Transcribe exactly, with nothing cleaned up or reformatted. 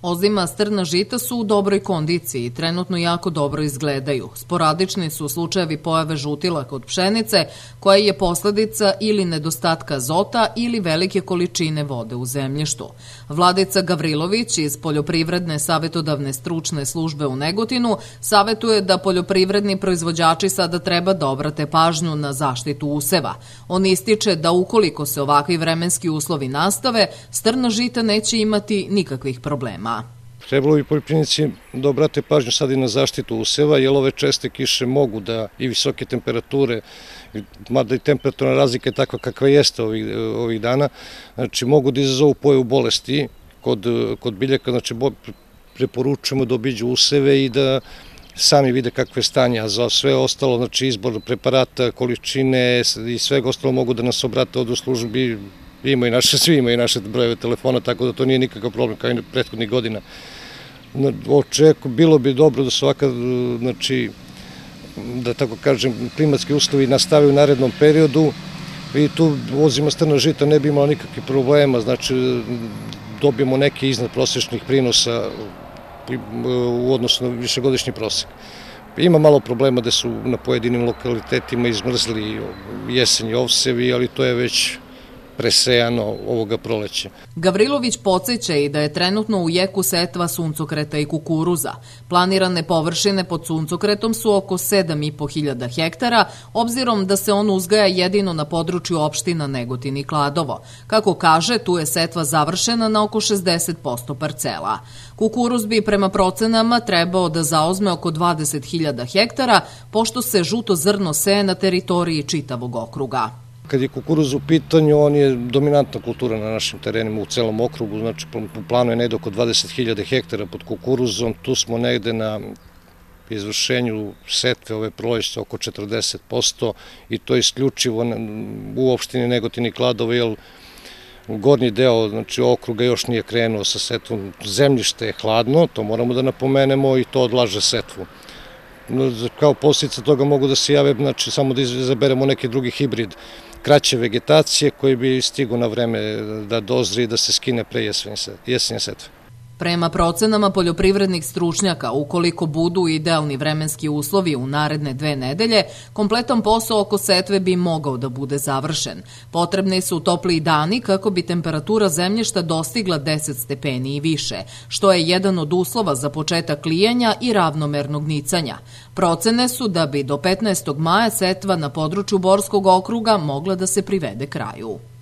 Ozima strna žita su u dobroj kondiciji i trenutno jako dobro izgledaju. Sporadični su slučajevi pojave žutila kod pšenice, koja je posledica ili nedostatka azota ili velike količine vode u zemljištu. Vladica Gavrilović iz Poljoprivredne savjetodavne stručne službe u Negotinu savjetuje da poljoprivredni proizvođači sada treba da obrate pažnju na zaštitu useva. On ističe da ukoliko se ovakvi vremenski uslovi nastave, strna žita neće imati nikakvih problema. Trebalo bi poljoprivrednici da obrate pažnju sad i na zaštitu useva, jer ove česte kiše mogu da i visoke temperature, mada i temperaturna razlika je takva kakva jeste ovih, ovih dana, znači mogu da izazovu pojavu bolesti kod, kod biljaka, znači preporučujemo da obiđu useve i da sami vide kakve stanje, a za sve ostalo, znači izbor preparata, količine i svega ostalo mogu da nas obrate od u službi. Ima i naše, svi imaju naše brojeve telefona, tako da to nije nikakav problem kao i prethodnih godina. Očeku, bilo bi dobro da se ovakav, znači, da tako kažem, klimatski uslovi nastave u narednom periodu i tu ozima strna žita ne bi imala nikakvih problema, znači dobijemo neke iznad prosječnih prinosa u odnosu na višegodišnji prosek. Ima malo problema da su na pojedinim lokalitetima izmrzli jesenji ovsevi, ali to je već presejano ovoga proleća. Gavrilović podsjeća i da je trenutno u jeku setva suncokreta i kukuruza. Planirane površine pod suncokretom su oko sedam i po hiljada hektara, obzirom da se on uzgaja jedino na području opština Negotin i Kladovo. Kako kaže, tu je setva završena na oko šezdeset posto parcela. Kukuruz bi prema procenama trebao da zauzme oko dvadeset hiljada hektara, pošto se žuto zrno seje na teritoriji čitavog okruga. Kad je kukuruz u pitanju, on je dominantna kultura na našim terenima u celom okrugu, znači u planu je negde oko dvadeset hiljada hektara pod kukuruzom, tu smo negde na izvršenju setve ove proleća oko četrdeset posto i to je isključivo u opštini Negotin i Kladovo, jer gornji deo, znači okruga još nije krenuo sa setvom, zemljište je hladno, to moramo da napomenemo i to odlaže setvu. Kao posljedica toga mogu da se jave, znači samo da izaberemo neki drugi hibrid kraće vegetacije koji bi stigao na vreme da dozri i da se skine pre jesenje setve. Prema procenama poljoprivrednih stručnjaka, ukoliko budu idealni vremenski uslovi u naredne dve nedelje, kompletan posao oko setve bi mogao da bude završen. Potrebni su topliji dani kako bi temperatura zemljišta dostigla deset stepeni i više, što je jedan od uslova za početak klijanja i ravnomernog nicanja. Procene su da bi do petnaestog maja setva na području Borskog okruga mogla da se privede kraju.